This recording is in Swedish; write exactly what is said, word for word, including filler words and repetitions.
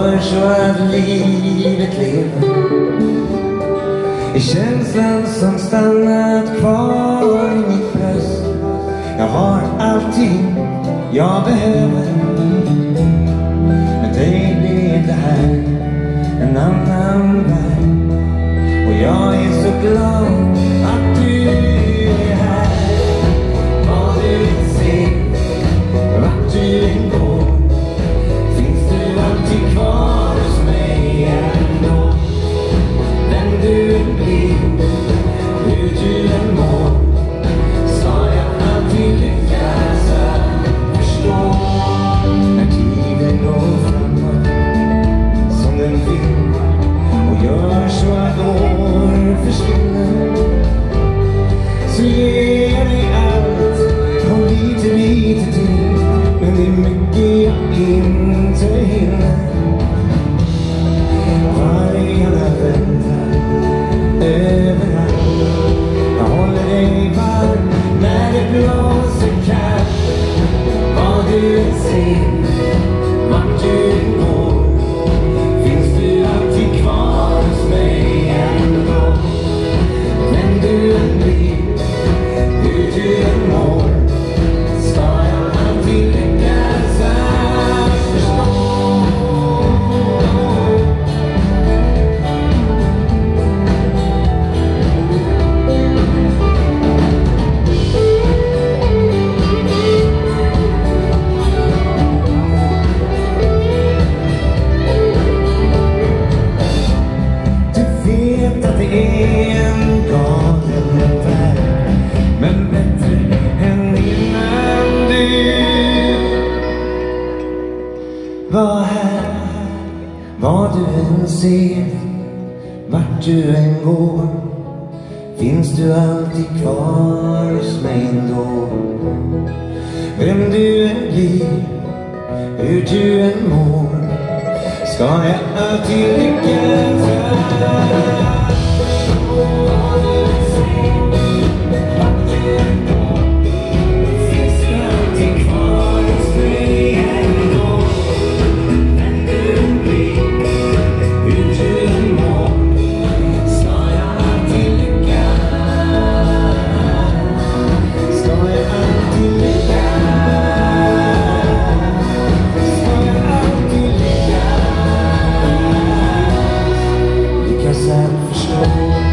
gör så att livet lever i känslan som stannat kvar i mitt bröst. Jag har allting jag behöver, men dig blir det här en annan värld. Och jag är så glad att du är här. Vad du än ser, vart du än går, finns du alltid kvar hos mig ändå. Vem du än blir, hur du än mår, ska jag alltid lyckas att förstå. När tiden går framåt som den vill och gör så att år försvinner, så ger jag dig allt och lite, lite till. Men det är mycket jag inte hinner. Vargarna väntar överallt. Jag håller dig varm när det blåser kallt. Vad du än ser, vart du än går, finns du alltid kvar hos mig ändå. Vem du än blir, hur du än mår, ska jag alltid lyckas att förstå. Du vet att det är en galen värld, men bättre än innan du var här. Vad du än ser, vart du än går, finns du alltid kvar hos mig ändå. Vem du än blir, hur du än mår, ska jag alltid lyckas att förstå. Vad du än ser, vart du än går, finns du alltid kvar hos mig ändå. Vem du än blir, hur du än mår, ska jag alltid lyckas. Ska jag alltid lyckas. Ska jag alltid lyckas. Lyckas att förstå.